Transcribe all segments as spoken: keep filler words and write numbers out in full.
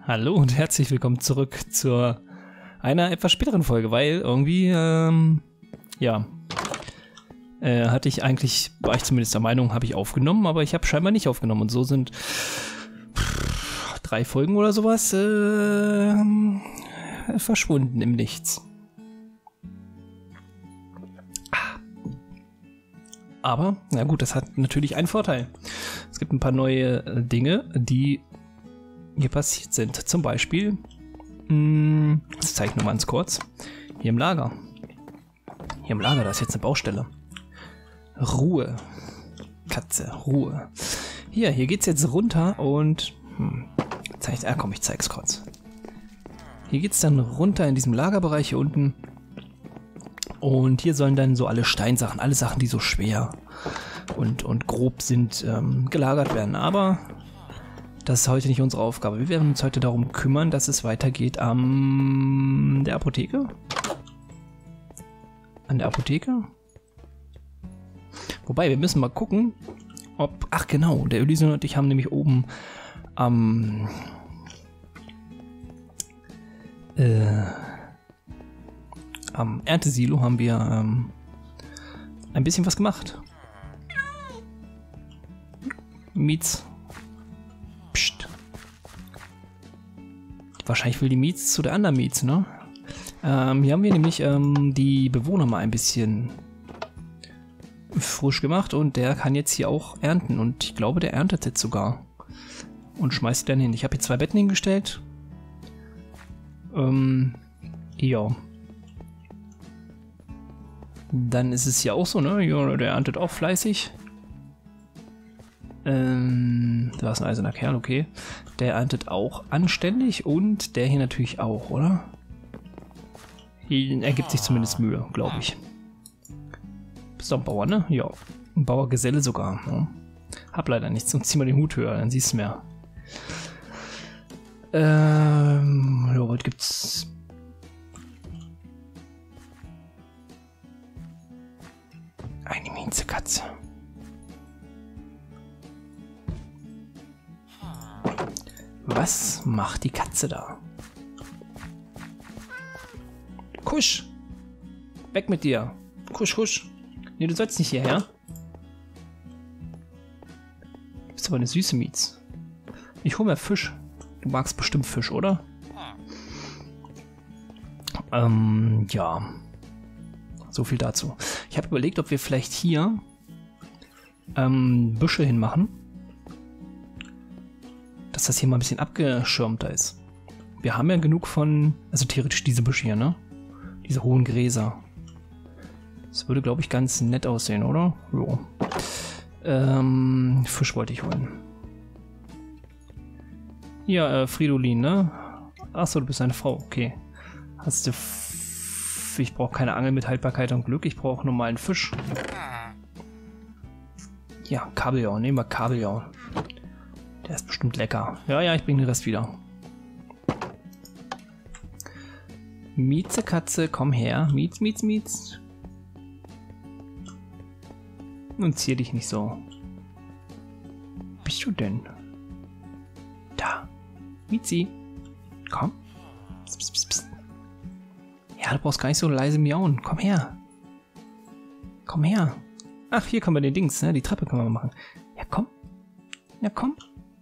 Hallo und herzlich willkommen zurück zu einer etwas späteren Folge, weil irgendwie, ähm, ja, äh, hatte ich eigentlich, war ich zumindest der Meinung, habe ich aufgenommen, aber ich habe scheinbar nicht aufgenommen und so sind pff, drei Folgen oder sowas äh, verschwunden im Nichts. Aber, na gut, das hat natürlich einen Vorteil. Es gibt ein paar neue äh, Dinge, die hier passiert sind. Zum Beispiel, mh, das zeige ich nur ganz kurz, hier im Lager. Hier im Lager, da ist jetzt eine Baustelle. Ruhe. Katze, Ruhe. Hier, hier geht's jetzt runter und, hm, zeig ich, ah komm, ich zeig's kurz. Hier geht's dann runter in diesem Lagerbereich hier unten. Und hier sollen dann so alle Steinsachen, alle Sachen, die so schwer und, und grob sind, ähm, gelagert werden. Aber das ist heute nicht unsere Aufgabe. Wir werden uns heute darum kümmern, dass es weitergeht an der Apotheke. An der Apotheke? Wobei, wir müssen mal gucken, ob... Ach genau, der Elysion und ich haben nämlich oben am... Ähm, äh, am Erntesilo haben wir ähm, ein bisschen was gemacht. Miets. Psst. Wahrscheinlich will die Miets zu der anderen Miets, ne? Ähm, hier haben wir nämlich ähm, die Bewohner mal ein bisschen frisch gemacht und der kann jetzt hier auch ernten und ich glaube, der erntet jetzt sogar und schmeißt dann hin. Ich habe hier zwei Betten hingestellt. Ähm, ja. Dann ist es ja auch so, ne? Ja, der erntet auch fleißig. Ähm, da ist ein eiserner Kerl, okay. Der erntet auch anständig und der hier natürlich auch, oder? Hier ergibt sich zumindest Mühe, glaube ich. Bist doch ein Bauer, ne? Ja. Ein Bauergeselle sogar. Ja. Hab leider nichts, sonst zieh mal den Hut höher, dann siehst du mehr. Ähm, ja, was gibt's? Eine Miezekatze. Was macht die Katze da? Kusch! Weg mit dir! Kusch, kusch! Nee, du sollst nicht hierher. Du bist aber eine süße Miez. Ich hole mir Fisch. Du magst bestimmt Fisch, oder? Ähm, ja. So viel dazu. Ich habe überlegt, ob wir vielleicht hier ähm, Büsche hinmachen. Dass das hier mal ein bisschen abgeschirmter ist. Wir haben ja genug von, also theoretisch diese Büsche hier, ne? Diese hohen Gräser. Das würde, glaube ich, ganz nett aussehen, oder? Jo. Ähm, Fisch wollte ich holen. Ja, äh, Fridolin, ne? Achso, du bist eine Frau, okay. Hast du... Ich brauche keine Angel mit Haltbarkeit und Glück, ich brauche normalen Fisch. Ja, Kabeljau, nehmen wir Kabeljau. Der ist bestimmt lecker. Ja, ja, ich bringe den Rest wieder. Miezekatze, komm her. Miez, Miez, Miez. Und zier dich nicht so. Wo bist du denn? Da. Miezi. Komm. Psst, psst, psst, psst. Ja, du brauchst gar nicht so leise miauen. Komm her. Komm her. Ach, hier können wir den Dings, ne? Die Treppe können wir machen. Ja, komm. Ja, komm.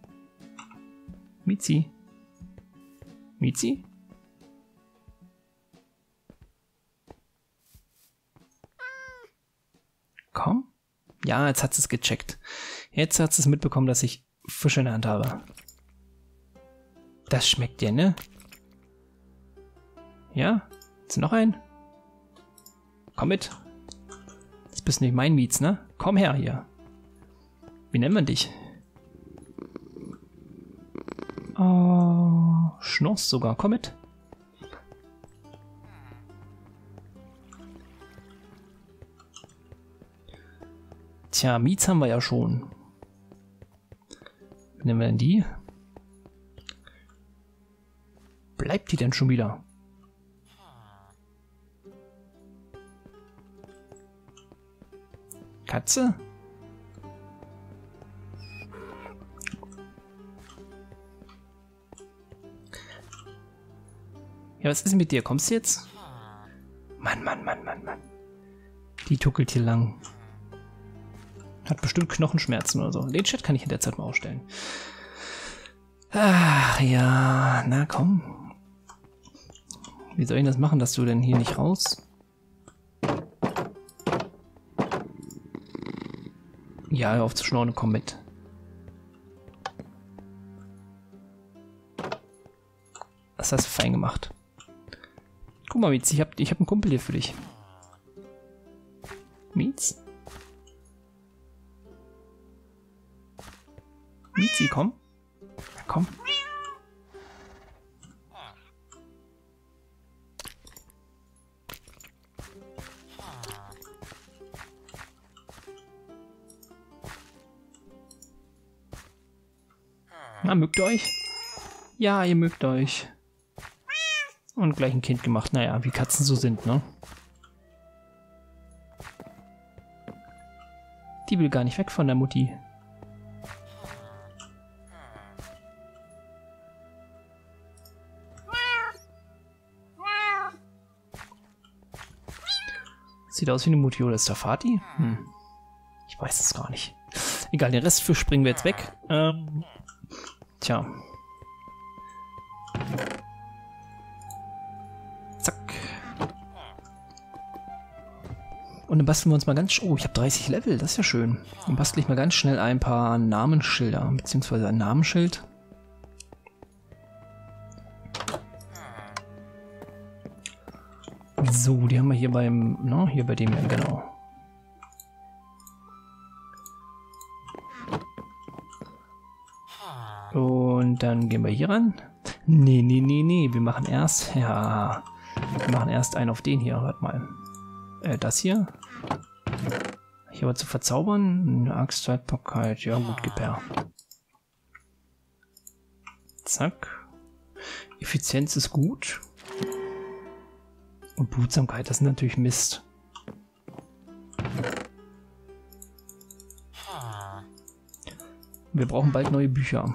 Miezi. Miezi? Komm. Ja, jetzt hat sie es gecheckt. Jetzt hat sie es mitbekommen, dass ich Fische in der Hand habe. Das schmeckt dir, ne? Ja? Ist noch ein? Komm mit. Das bist nicht mein Miez, ne? Komm her hier. Wie nennt man dich? Oh, Schnorz sogar. Komm mit. Tja, Miez haben wir ja schon. Wie nennen wir denn die? Bleibt die denn schon wieder? Katze? Ja, was ist denn mit dir? Kommst du jetzt? Mann, Mann, Mann, Mann, Mann. Die tuckelt hier lang. Hat bestimmt Knochenschmerzen oder so. Den Chat kann ich in der Zeit mal ausstellen. Ach ja, na komm. Wie soll ich das machen, dass du denn hier nicht raus? Ja, hör auf zu schnorren und komm mit. Das hast du fein gemacht. Guck mal, Mietz, ich hab, ich hab einen Kumpel hier für dich. Mietz? Mietzi, komm. Ja, komm. Na, mögt ihr euch? Ja, ihr mögt euch. Und gleich ein Kind gemacht. Naja, wie Katzen so sind, ne? Die will gar nicht weg von der Mutti. Sieht aus wie eine Mutti, oder ist der Vati? Hm. Ich weiß es gar nicht. Egal, den Rest für springen wir jetzt weg. Ähm, tja. Zack. Und dann basteln wir uns mal ganz... Oh, ich habe dreißig Level, das ist ja schön. Dann bastle ich mal ganz schnell ein paar Namensschilder, beziehungsweise ein Namensschild. So, die haben wir hier beim... No, hier bei dem, genau. Und dann gehen wir hier ran. Nee, nee, nee, nee, wir machen erst... Ja, wir machen erst einen auf den hier, warte mal. Äh, das hier. Hier aber zu verzaubern. Eine Axthaltbarkeit. Ja, gut, gib her. Zack. Effizienz ist gut. Und Behutsamkeit, das ist natürlich Mist. Wir brauchen bald neue Bücher.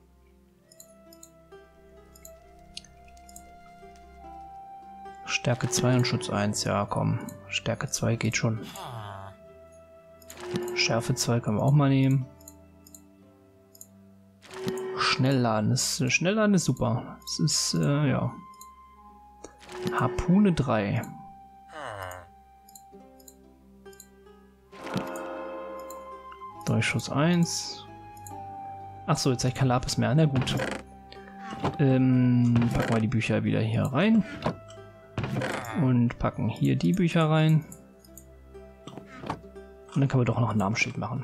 Stärke zwei und Schutz eins. Ja, komm. Stärke zwei geht schon. Schärfe zwei können wir auch mal nehmen. Schnellladen ist, Schnellladen ist super. Es ist, äh, ja. Harpune drei. Durchschuss eins. Achso, jetzt habe ich kein Lapis mehr. Na gut. Ähm, packen wir die Bücher wieder hier rein. Und packen hier die Bücher rein. Und dann können wir doch noch ein Namensschild machen.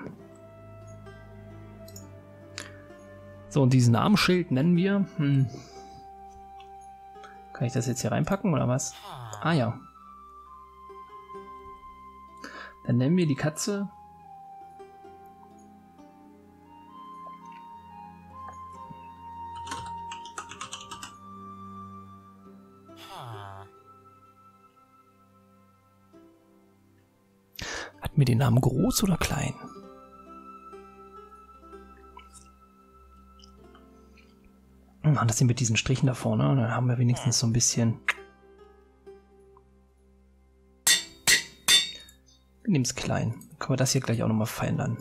So, und dieses Namensschild nennen wir... Hm, kann ich das jetzt hier reinpacken oder was? Ah ja. Dann nennen wir die Katze... Hat mir den Namen groß oder klein? Machen das hier mit diesen Strichen da vorne, dann haben wir wenigstens so ein bisschen... Wir nehmen es klein. Dann können wir das hier gleich auch nochmal verändern.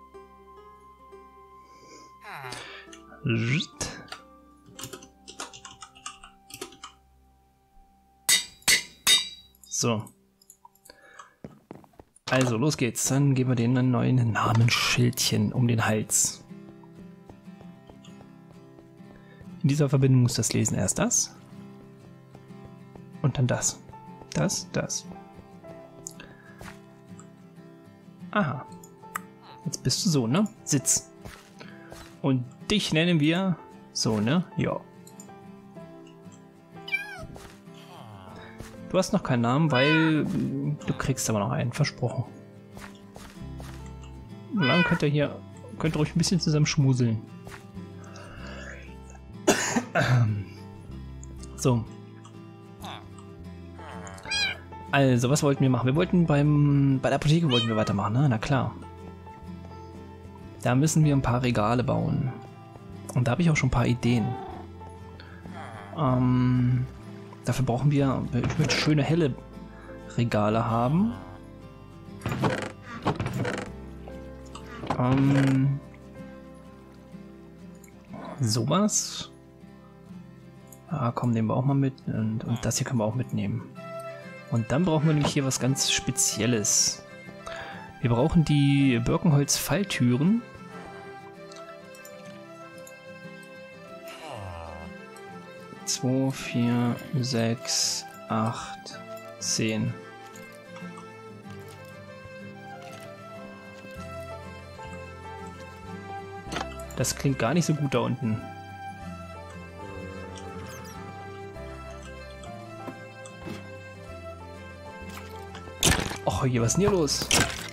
So. Also, los geht's. Dann geben wir denen ein neues Namensschildchen um den Hals. In dieser Verbindung muss das Lesen erst das. Und dann das. Das, das. Aha. Jetzt bist du so, ne? Sitz. Und dich nennen wir so, ne? Ja. Du hast noch keinen Namen, weil du kriegst aber noch einen, versprochen. Und dann könnt ihr hier, könnt ihr euch ein bisschen zusammen schmuseln. So. Also, was wollten wir machen? Wir wollten beim, bei der Apotheke wollten wir weitermachen, ne? Na klar. Da müssen wir ein paar Regale bauen. Und da habe ich auch schon ein paar Ideen. Ähm... Dafür brauchen wir, ich möchte schöne helle Regale haben. Ähm, sowas. Ah, komm, nehmen wir auch mal mit. Und, und das hier können wir auch mitnehmen. Und dann brauchen wir nämlich hier was ganz Spezielles. Wir brauchen die Birkenholz-Falltüren. zwei, vier, sechs, acht, zehn. Das klingt gar nicht so gut da unten. Och, hier, was ist denn hier los?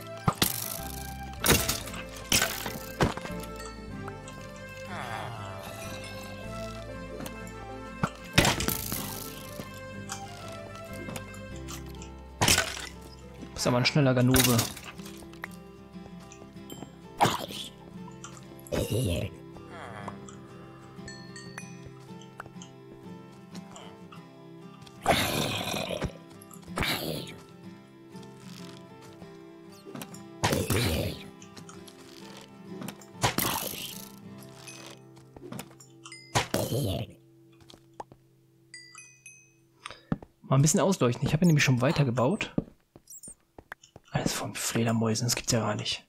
Ist aber ein schneller Ganove. Mal ein bisschen ausleuchten. Ich habe nämlich schon weitergebaut. Alles von Fledermäusen, das gibt's ja gar nicht.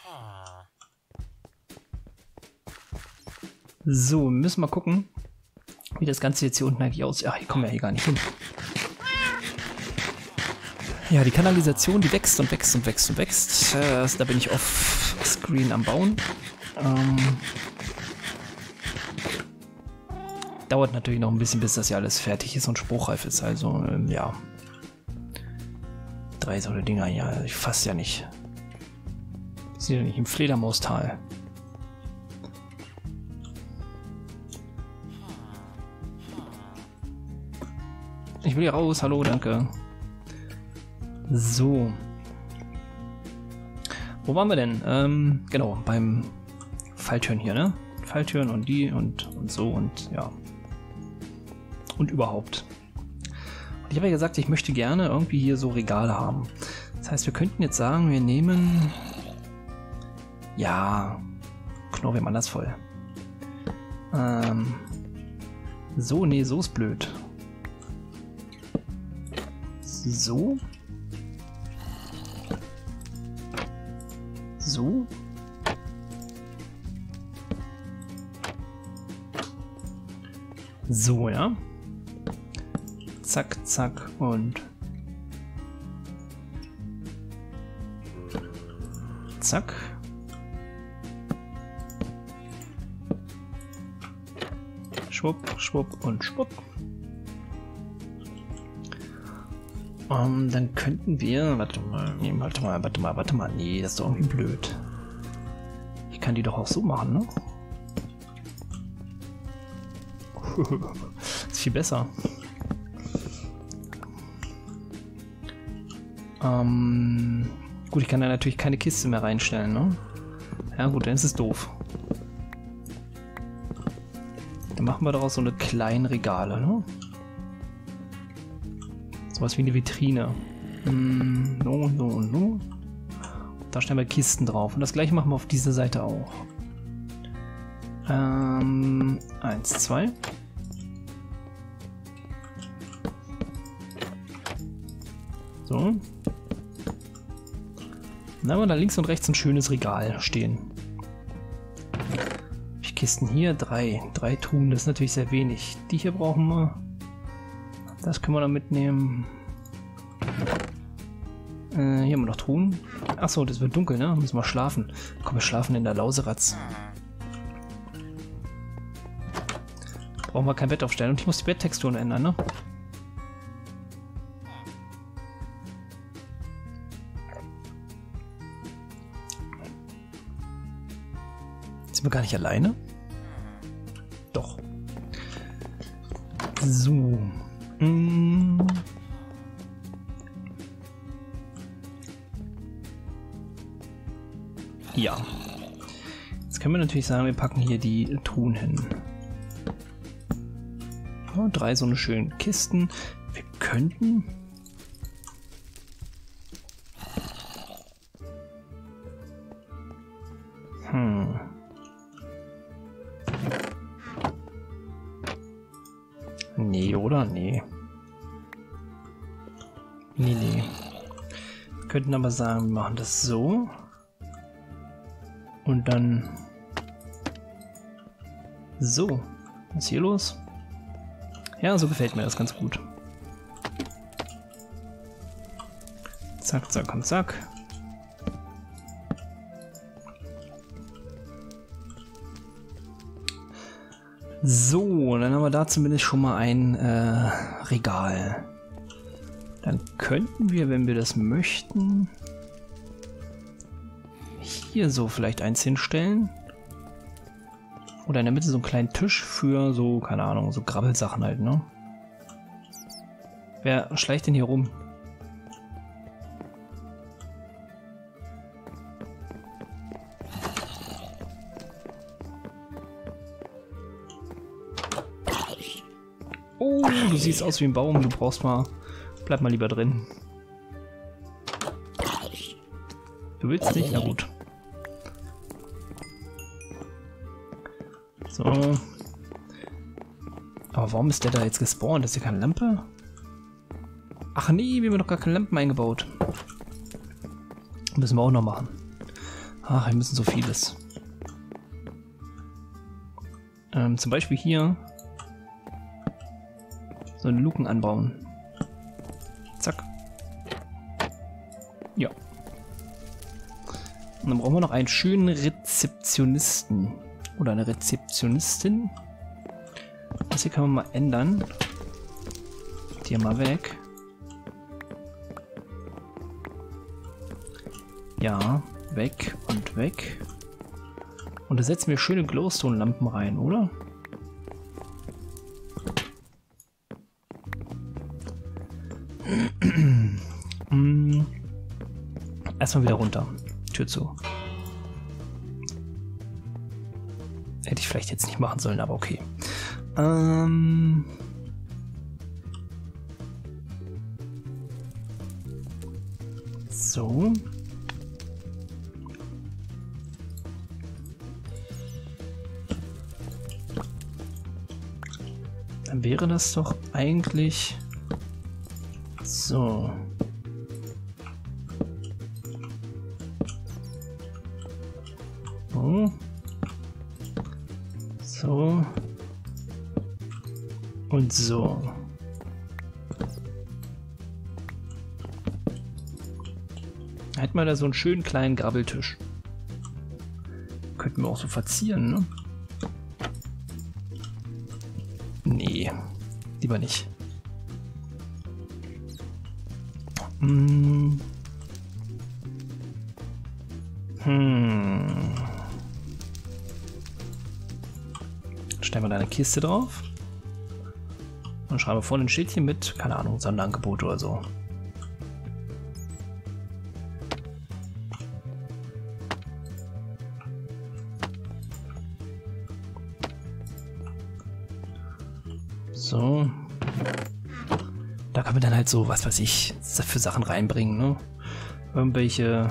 So, wir müssen mal gucken, wie das Ganze jetzt hier unten eigentlich aussieht. Ach, hier kommen wir hier gar nicht hin. Ja, die Kanalisation, die wächst und wächst und wächst und wächst. Äh, da bin ich off-screen am Bauen. Ähm, dauert natürlich noch ein bisschen, bis das hier alles fertig ist und spruchreif ist. Also, ähm, ja. Drei so eine Dinger, ja, ich fass ja nicht. Ich sehe ja nicht im Fledermaustal. Ich will hier raus, hallo, danke. So. Wo waren wir denn? Ähm, genau, beim Falltüren hier, ne? Falltüren und die und, und so und ja. Und überhaupt. Ich habe ja gesagt, ich möchte gerne irgendwie hier so Regale haben. Das heißt, wir könnten jetzt sagen, wir nehmen... Ja, Knorr wir anders voll. Ähm, so, nee, so ist blöd. So. So. So, ja. Zack, zack und zack. Schwupp, schwupp und schwupp. Um, dann könnten wir, warte mal, nee, warte mal, warte mal, warte mal, nee, das ist doch irgendwie blöd. Ich kann die doch auch so machen, ne? Ist viel besser. Ähm, gut, ich kann da natürlich keine Kiste mehr reinstellen, ne? Ja gut, dann ist es doof. Dann machen wir daraus so eine kleinen Regale, ne? Sowas wie eine Vitrine. Mm, no, no, no. Da stellen wir Kisten drauf. Und das gleiche machen wir auf dieser Seite auch. Ähm, eins, zwei. So. Dann haben wir da links und rechts ein schönes Regal stehen. Ich Kisten hier, drei. Drei Truhen, das ist natürlich sehr wenig. Die hier brauchen wir. Das können wir dann mitnehmen. Äh, hier haben wir noch Truhen. Achso, das wird dunkel, ne? Müssen wir schlafen. Komm, wir schlafen in der Lauseratz. Brauchen wir kein Bett aufstellen. Und ich muss die Betttexturen ändern, ne? Sind wir gar nicht alleine? Doch. So. Mm. Ja. Jetzt können wir natürlich sagen, wir packen hier die Truhen hin. Ja, drei so eine schönen Kisten. Wir könnten... Hm. Nee, oder? Nee. Nee, nee. Wir könnten aber sagen, wir machen das so. Und dann... So. Was ist hier los? Ja, so gefällt mir das ganz gut. Zack, zack und zack. So, dann haben wir da zumindest schon mal ein äh, Regal. Dann könnten wir, wenn wir das möchten, hier so vielleicht eins hinstellen. Oder in der Mitte so einen kleinen Tisch für so, keine Ahnung, so Grabbelsachen halt, ne? Wer schleicht denn hier rum? Oh, du siehst aus wie ein Baum, du brauchst mal... Bleib mal lieber drin. Du willst nicht? Na gut. So. Aber warum ist der da jetzt gespawnt? Ist hier keine Lampe? Ach nee, wir haben doch gar keine Lampen eingebaut. Müssen wir auch noch machen. Ach, wir müssen so vieles. Ähm, zum Beispiel hier so eine Luken anbauen. Zack. Ja. Und dann brauchen wir noch einen schönen Rezeptionisten. Oder eine Rezeptionistin. Das hier kann man mal ändern. Die mal weg. Ja, weg und weg. Und da setzen wir schöne Glowstone-Lampen rein, oder? hm. Erstmal wieder runter. Tür zu. Hätte ich vielleicht jetzt nicht machen sollen, aber okay. Ähm... So. Dann wäre das doch eigentlich so. So. So. Und so. Hätten wir da so einen schönen kleinen Grabbeltisch. Könnten wir auch so verzieren, ne? Nee, lieber nicht. Hm. Hm. Stellen wir da eine Kiste drauf. Und schreiben wir vorne ein Schildchen mit, keine Ahnung, Sonderangebot oder so. So. Da kann man dann halt so, was weiß ich, für Sachen reinbringen, ne? Irgendwelche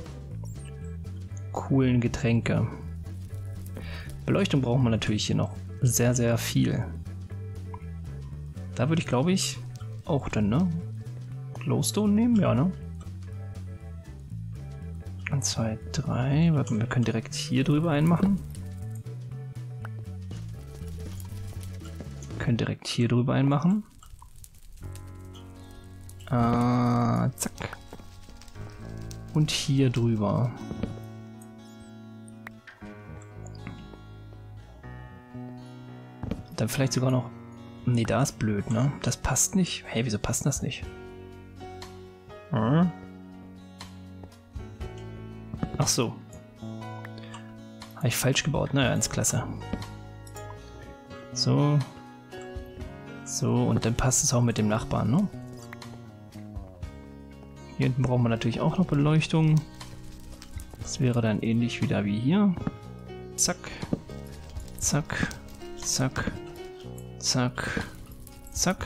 coolen Getränke. Beleuchtung braucht man natürlich hier noch sehr, sehr viel. Da würde ich, glaube ich, auch dann, ne? Glowstone nehmen, ja, ne? eins, zwei, drei. Wir können direkt hier drüber einmachen. Können direkt hier drüber einmachen. Äh, zack. Und hier drüber. Dann vielleicht sogar noch... Nee, da ist blöd, ne? Das passt nicht. Hey, wieso passt das nicht? Hm? Ach so. Habe ich falsch gebaut, naja, ins Klasse. So. So, und dann passt es auch mit dem Nachbarn, ne? Hier hinten brauchen wir natürlich auch noch Beleuchtung. Das wäre dann ähnlich wieder wie hier. Zack. Zack. Zack. Zack. zack.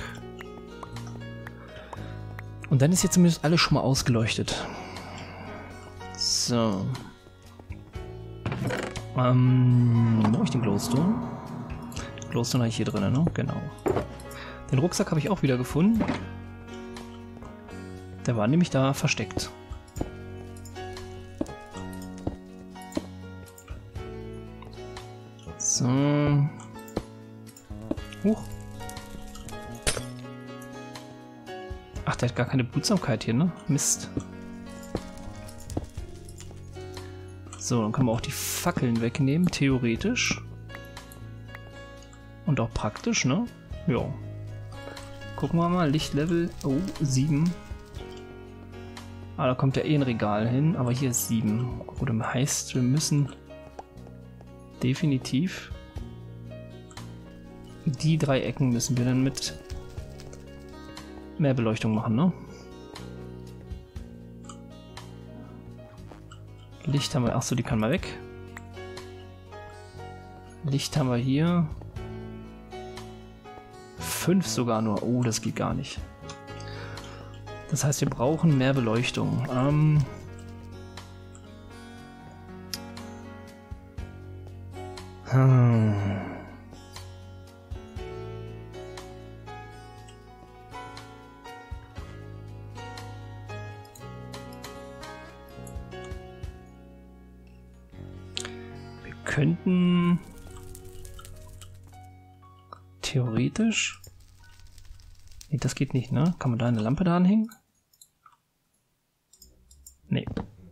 Und dann ist jetzt zumindest alles schon mal ausgeleuchtet. So. Ähm, wo habe ich den Glowstone? Glowstone habe ich hier drin, ne? Genau. Den Rucksack habe ich auch wieder gefunden. Der war nämlich da versteckt. So. Huch. Ach, der hat gar keine Behutsamkeit hier, ne? Mist. So, dann können wir auch die Fackeln wegnehmen, theoretisch. Und auch praktisch, ne? Ja. Gucken wir mal, Lichtlevel, oh, sieben. Ah, da kommt ja eh ein Regal hin, aber hier ist sieben. Gut, das heißt, wir müssen definitiv die drei Ecken müssen wir dann mit mehr Beleuchtung machen, ne? Licht haben wir, achso, die kann mal weg. Licht haben wir hier. Fünf sogar nur. Oh, das geht gar nicht. Das heißt, wir brauchen mehr Beleuchtung. Ähm hm. Wir könnten theoretisch. Nee, das geht nicht, ne? Kann man da eine Lampe da anhängen? Nee.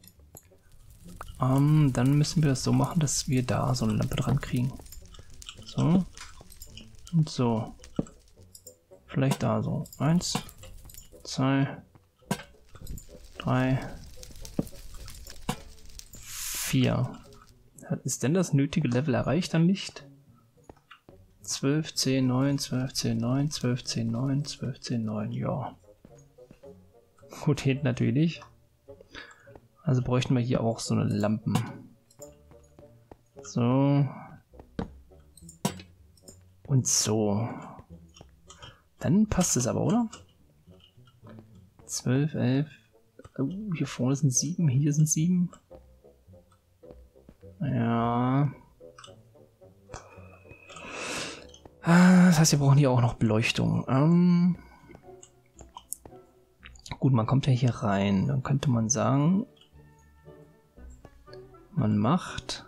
Ähm, dann müssen wir das so machen, dass wir da so eine Lampe dran kriegen. So. Und so. Vielleicht da so. Eins, zwei, drei, vier. Ist denn das nötige Level erreicht an Licht? zwölf, zehn, neun, zwölf, zehn, neun, zwölf, zehn, neun, zwölf, zehn, neun, ja. Gut, hinten natürlich. Also bräuchten wir hier auch so eine Lampen. So. Und so. Dann passt es aber, oder? zwölf, elf. Oh, hier vorne sind sieben, hier sind sieben. Ja. Das heißt, wir brauchen hier auch noch Beleuchtung. Ähm Gut, man kommt ja hier rein. Dann könnte man sagen, man macht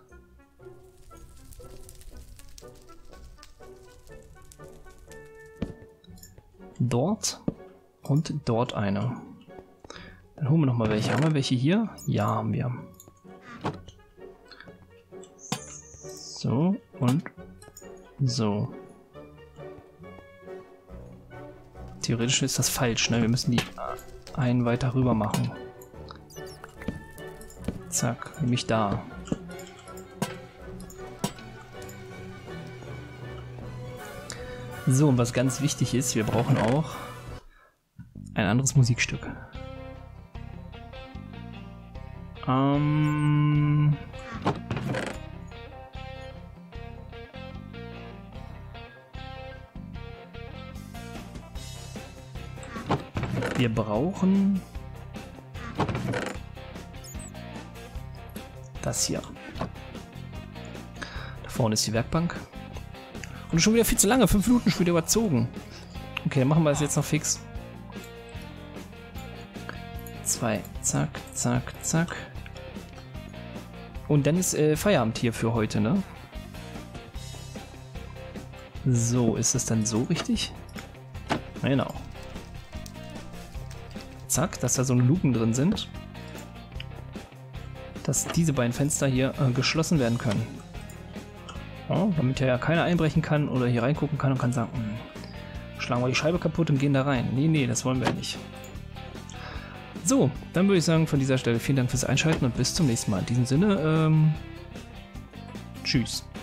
dort und dort eine. Dann holen wir noch mal welche. Haben wir welche hier? Ja, haben wir. So und so. Theoretisch ist das falsch, ne? Wir müssen die einen weiter rüber machen. Zack, nämlich da. So, und was ganz wichtig ist, wir brauchen auch ein anderes Musikstück. Ähm... Wir brauchen das hier. Da vorne ist die Werkbank. Und schon wieder viel zu lange. Fünf Minuten schon wieder überzogen. Okay, dann machen wir das jetzt noch fix. Zwei. Zack, zack, zack. Und dann ist äh, Feierabend hier für heute, ne? So, ist es dann so richtig? Genau. Zack, dass da so Luken drin sind, dass diese beiden Fenster hier äh, geschlossen werden können. Ja, damit ja keiner einbrechen kann oder hier reingucken kann und kann sagen, mh, schlagen wir die Scheibe kaputt und gehen da rein. Nee, nee, das wollen wir ja nicht. So, dann würde ich sagen, von dieser Stelle vielen Dank fürs Einschalten und bis zum nächsten Mal. In diesem Sinne, ähm, tschüss.